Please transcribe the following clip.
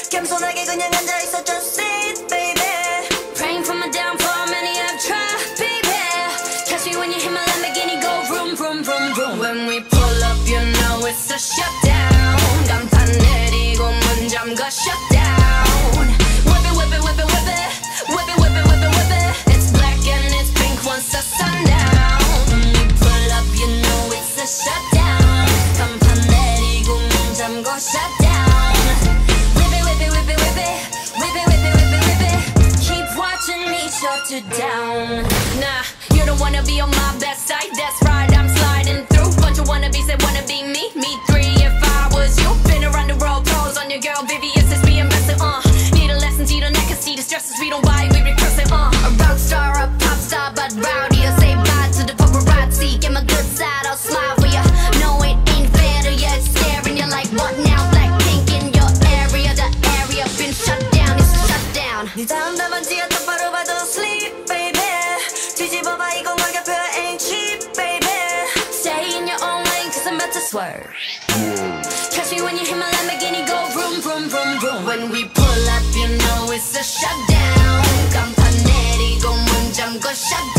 겸손하게 그냥 앉아있어 just sit baby. Praying for my downfall, many have tried, baby. Catch me when you hit my Lamborghini, go vroom, vroom, vroom, vroom. When we pull up, you know it's a shutdown. 간판 내리고 문 잠가 shutdown. Whip it, whip it, whip it, whip it. Whip it, whip it, whip it, whip it. It's black and it's pink once the sun down. When we pull up, you know it's a shutdown. 간판 내리고 문 잠가 shutdown. Whip it, whip it, whip it, whip it. Whip it, whip it, whip it, whip it. Keep watching me shut you down. Nah, you don't wanna be on my best side. That's right, I'm sliding through. Bunch of wannabes that wanna be me. Me three if I was you. Been around the world, pros on your girl, Vivian says be invested. Need a lesson, see the neck, see the stresses we don't buy, we recurse it. A rock star, a pop star, but rowdy. I say bye to the paparazzi. Get my good side, I'll smile for ya. No, it ain't fair to ya. It's staring you like what now? Blackpink in your area, the area been shut down. It's a shutdown. 네 다음 답안지가 똑바로 봐도 sleep baby. 뒤집어봐 이건 가격표야 ain't cheap baby. Stay in your own lane, cause I'm about to swerve. Catch me when you hit my Lamborghini, go vroom, vroom, vroom, vroom. When we pull up, you know it's a shutdown. 간판 내리고 문 잠궈 shutdown.